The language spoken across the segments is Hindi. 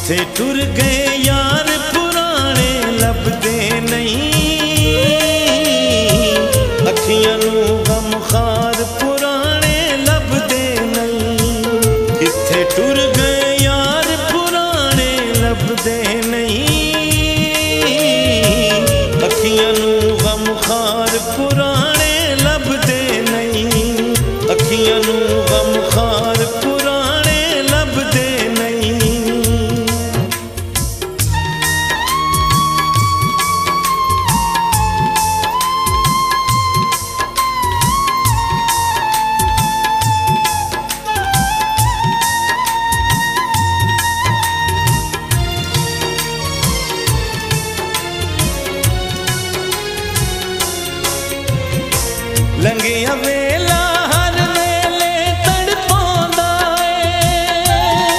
किथे टुर गए यार पुराने लभदे नहीं, अखियां नू गमखार पुराने लभदे नहीं। किथे टुर गए यार पुराने लभदे नहीं, अखियां नू गमखार पुराने लभदे नहीं, अखियां नू गमखार पुराने लभदे नहीं। लंघिया वेला हर वेले तड़पांदा है,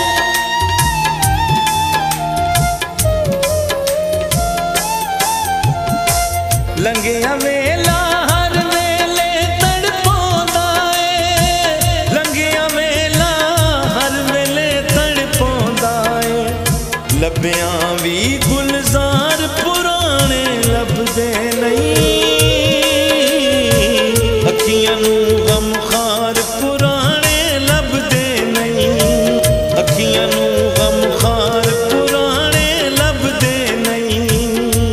लंघिया वेला हर वेले तड़पांदा है, लंघिया वेला हर वेले तड़पांदा है। लभ्यां भी गुलजार पुराने लभदे नहीं, अखियां नू गमखार पुराने लभदे नहीं, अखियां नू गमखार पुराने लभदे नहीं।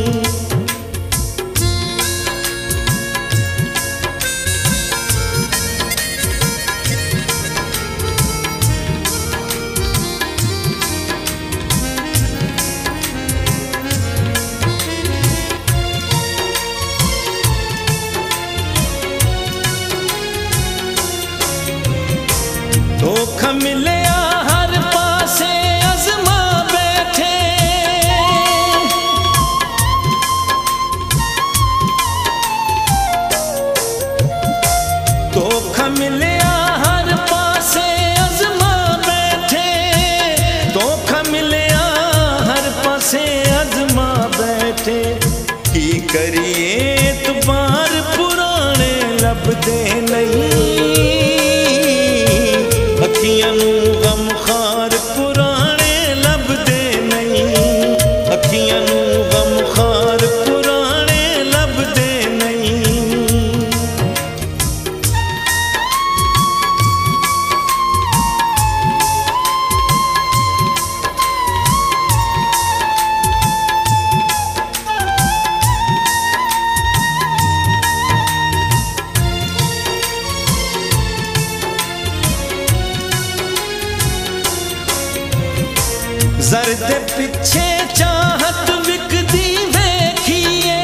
धोखा मिलया हर पासे अज़मा बैठे, धोखा मिलया हर पासे अज़मा बैठे, धोखा मिलया हर पासे अज़मा बैठे। की करिए एतबार पुराने लभदे नहीं, अखियां नू गमखार पुराने लभदे नहीं, अखियां नू गमखार पुराने लभदे नहीं। ज़र दे पिछे चाहत विकदी वेखिए,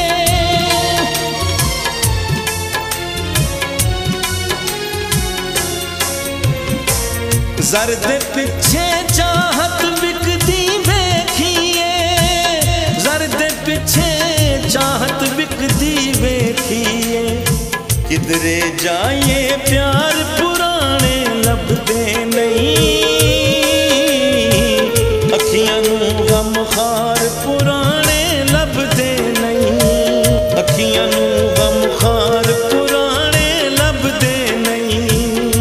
ज़र दे पिछे चाहत विकदी वेखिए, ज़र दे पिछे चाहत विकदी वेखिए। किधरे जाइए प्यार पुराने लभदे नहीं, अखियां नू गमखार पुराने लभदे नहीं, अखियां नू गमखार पुराने लभदे नहीं।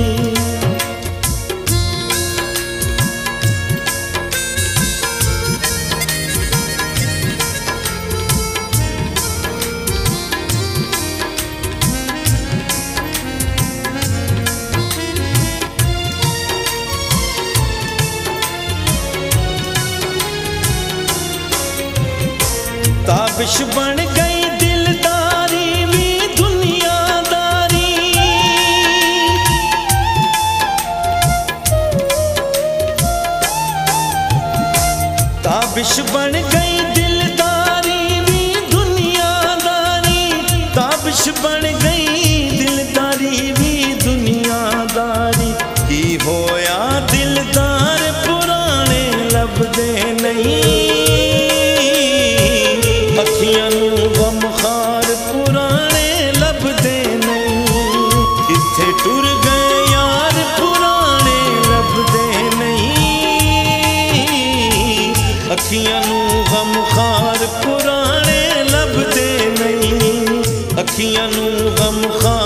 ताबिश बन गई दिलदारी भी दुनियादारी, ताबिश बन गई दिलदारी भी दुनियादारी, ताबिश बन गई दिलदारी भी दुनियादारी। की होया दिलदार पुराने लभदे नहीं, अखियां नू गमखार पुराने लभदे नहीं। किथे टुर गए यार पुराने लभदे नहीं, अखियां नू गमखार पुराने लभदे नहीं, अखियां नू गमखार